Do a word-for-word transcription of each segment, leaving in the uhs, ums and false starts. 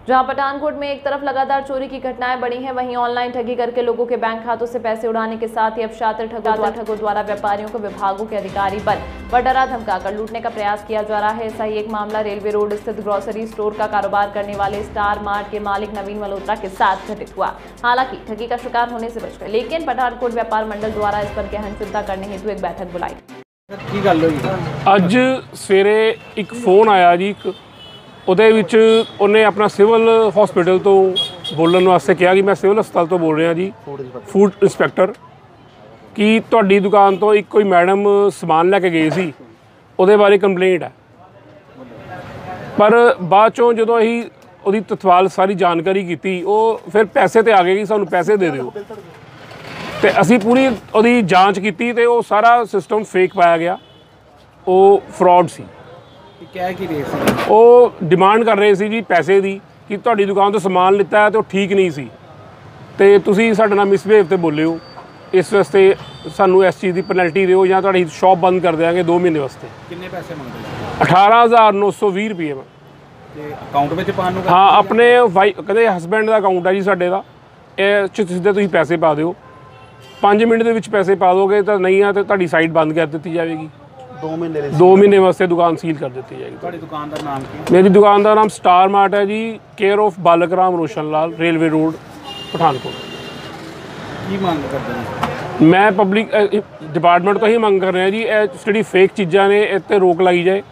जहां पठानकोट में एक तरफ लगातार चोरी की घटनाएं बढ़ी हैं, वहीं ऑनलाइन ठगी करके लोगों के बैंक खातों से पैसे उड़ाने के साथ ही अब शातिर ठगों ठगों द्वारा व्यापारियों को विभागों के अधिकारी बन व डरा धमकाकर लूटने का प्रयास किया जा रहा है। ऐसा ही एक मामला रेलवे रोड स्थित ग्रोसरी स्टोर का कारोबार करने वाले स्टार मार्ट के मालिक नवीन मल्होत्रा के साथ घटित हुआ। हालांकि ठगी का शिकार होने से बच गए, लेकिन पठानकोट व्यापार मंडल द्वारा इस पर गहन चिंता करने हेतु एक बैठक बुलाई। की गल होई अज सवेरे एक फोन आया जी, ਉਹਦੇ ਵਿੱਚ ਉਹਨੇ ਆਪਣਾ ਸਿਵਲ ਹਸਪੀਟਲ ਤੋਂ ਬੋਲਣ ਵਾਸਤੇ ਕਿਹਾ ਕਿ ਮੈਂ ਸਿਵਲ ਹਸਪਤਾਲ ਤੋਂ ਬੋਲ ਰਿਹਾ ਜੀ, ਫੂਡ ਇੰਸਪੈਕਟਰ, ਕਿ ਤੁਹਾਡੀ ਦੁਕਾਨ ਤੋਂ ਇੱਕ ਕੋਈ ਮੈਡਮ ਸਮਾਨ ਲੈ ਕੇ ਗਈ ਸੀ, ਉਹਦੇ ਬਾਰੇ ਕੰਪਲੇਂਟ ਹੈ। ਪਰ ਬਾਅਦ ਚੋਂ ਜਦੋਂ ਅਸੀਂ ਉਹਦੀ ਤਤਵਾਲ ਸਾਰੀ ਜਾਣਕਾਰੀ ਕੀਤੀ, ਉਹ ਫਿਰ ਪੈਸੇ ਤੇ ਆ ਗਏ ਕਿ ਸਾਨੂੰ ਪੈਸੇ ਦੇ ਦਿਓ, ਤੇ ਅਸੀਂ ਪੂਰੀ ਉਹਦੀ ਜਾਂਚ ਕੀਤੀ ਤੇ ਉਹ ਸਾਰਾ ਸਿਸਟਮ ਫੇਕ ਪਾਇਆ ਗਿਆ, ਉਹ ਫਰਾਡ ਸੀ। क्या की रेट सी? वो डिमांड कर रहे सी जी पैसे दी कि तुहाडी दुकान तो समान लिता है तो ठीक नहीं सी, ते तुसीं साडे नाल मिसबिहेव ते बोले हो, इस वास्ते सानू इस चीज़ की पेनल्टी दिओ या तुहाडी शॉप बंद कर देंगे दो महीने वास्ते। किन्ने पैसे मंगदे? अठारह हज़ार नौ सौ भी रुपये में ते अकाउंट विच पाउण नूं? हाँ, अपने वाई कहते हसबैंड का अकाउंट है जी साडे दा, इह च सीधे तुसीं पैसे पा दिओ, पाँच मिनट दे विच पैसे पा दोगे तो नहीं है तो तुहाडी साइट बंद कर दी जाएगी, दो महीने दो महीने वास्ते दुकान सील कर दी जाएगी। ਤੁਹਾਡੀ दुकान का नाम की? मेरी दुकान का नाम स्टार मार्ट है जी, care of Balak Ram Roshan Lal, railway road Pathankot. की मांग करते हैं? मैं पब्लिक डिपार्टमेंट तो ही मंग कर रहे हैं जी, ये जी फेक चीज़ा ने इस ते रोक लाई जाए।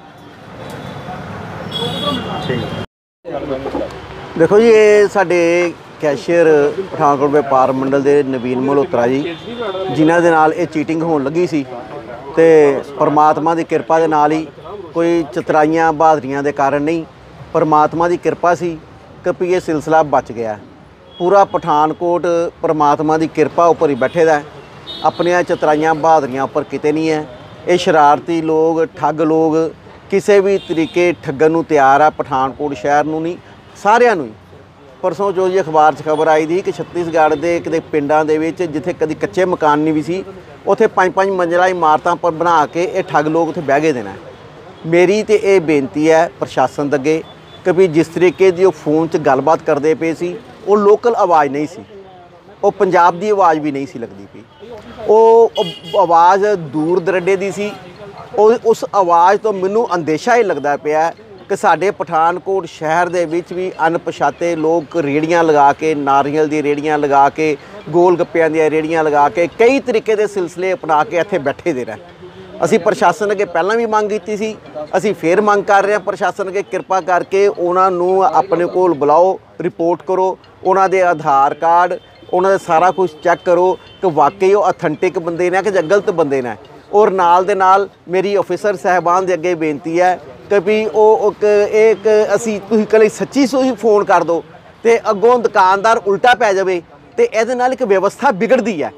देखो जी, ये साडे कैशियर पठानकोट व्यापार मंडल के नवीन मल्होत्रा जी, जिन्हां दे नाल ये चीटिंग होण लगी सी, तो परमात्मा की किरपा के नाल ही, कोई चतराइयाँ बहादरियाँ के कारण नहीं, परमात्मा की किरपा सी कि ये सिलसिला बच गया। पूरा पठानकोट परमात्मा की किरपा उपर ही बैठे दा, अपनिया चतराइयाँ बहादरियाँ उपर किते नहीं है। ये शरारती लोग, ठग लोग किसी भी तरीके ठगन नूं तैयार आ, पठानकोट शहर नूं नहीं, सारिਆਂ ਨੂੰ। परसों जो जी अखबार च खबर आई थी कि छत्तीसगढ़ के किते पिंडां दे विच जिथे कदी कच्चे मकान नहीं भी सी, उत्थे पंज पंज मंजिला इमारतां पर बना के ये ठग लोग उत्थे बह गए देना। मेरी तो ये बेनती है प्रशासन अगे कि भी जिस तरीके की फोन च गलबात करते पे सी, वो लोकल आवाज़ नहीं सी, वो पंजाब की आवाज़ भी नहीं सी लगती पई, वो आवाज़ दूर दरडे की सी। उस आवाज़ तो मैनू अंदेशा ही लगता पाया कि साडे पठानकोट शहर दे विच भी अनपछाते लोग रेहड़ियां लगा के, नारियल दी रेहड़ियां लगा के, गोल गप्पियां दी रेहड़ियां लगा के, कई तरीके दे सिलसिले अपना के इत्थे बैठे दे रहे। असी प्रशासन अगे पहलां भी मंग कीती सी, असी फिर मंग कर रहे हैं प्रशासन अगे किरपा करके उन्हां नूं अपने कोल बुलाओ, रिपोर्ट करो, उन्हां दे आधार कार्ड, उन्हां दे सारा कुछ चैक करो कि वाकई वो ऑथेंटिक बंदे ने कि जां गलत बंदे ने। और नाल दे नाल मेरी ऑफिसर साहबान दे अगे बेनती है कि भी वो एक असी तुसीं कल सच्ची तुसीं फोन कर दो तो अगों दुकानदार उल्टा पै जाए तो ये नाल एक व्यवस्था बिगड़ती है।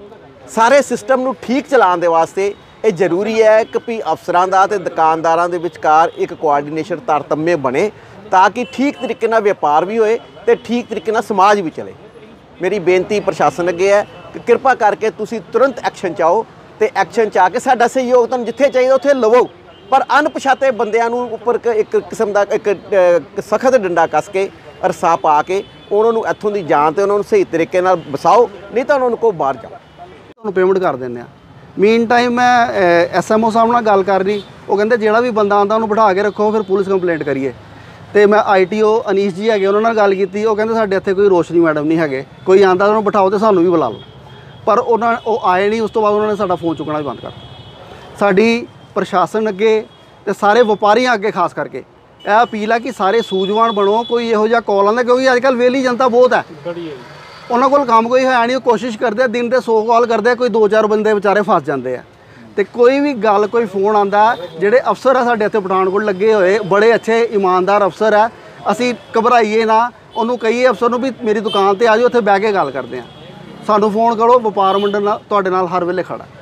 सारे सिस्टम नूं ठीक चलाउण दे वास्ते ये जरूरी है कि भी अफसरां दा ते दुकानदारां दे विचकार एक कोआर्डीनेशन तारतम्य बने, ताकि ठीक तरीके नाल व्यापार भी होए ते ठीक तरीके नाल समाज भी चले। मेरी बेनती प्रशासन अगे है कि किरपा करके तुसीं तुरंत एक्शन चाहो, तो एक्शन चा के साडा सहयोग तुहानूं जिथे चाहिए उत्थे लवो, पर अनपछाते बंदियां नूं उपर एक किस्म का एक सख्त डंडा कस के अरसा पा के उन्होंने इत्थों की जान तो उन्होंने सही तरीके नाल बसाओ, नहीं तो उन्होंने को बाहर जाओ। तुहानूं पेमेंट कर देंगे। मीन टाइम मैं एस एम ओ साहब नाल गल कर रही, वो कहते जिहड़ा भी बंदा आंदा उन्होंने बिठा के रखो, फिर पुलिस कंप्लेंट करिए। तो मैं आई टी ओ अनीश जी है उन्होंने नाल गल की, वो कहते साडे इत्थे कोई रोशनी मैडम नहीं है, कोई आंदा उन्होंने बिठाओ तो सानू भी बुला लो, पर उन्होंने वो आए नहीं। उस तो बाद उन्होंने साडा फोन चुकना भी बंद कर। साडी प्रशासन अगे ते सारे व्यापारियों अगे खास करके यह अपील है कि सारे सूझवान बनो, कोई इहो जिहा कॉल आंदा, क्योंकि अजकल वेली जनता बहुत है, उन्होंने कोल काम कोई है नहीं, कोशिश करते दिन के सौ कॉल करते, कोई दो चार बंदे बेचारे फस जाते हैं। तो कोई भी गल कोई फोन आता, जोड़े अफसर है साढ़े इत्थे पठानकोट लगे हुए बड़े अच्छे ईमानदार अफसर है, असी घबराइए ना, उन्होंने कहिए अफसर नूं भी मेरी दुकान पर आ जाओ, उत्थे बह के गल करते हैं। सानू फोन करो, व्यापार मंडल तुहाडे नाल हर वेले खड़ा।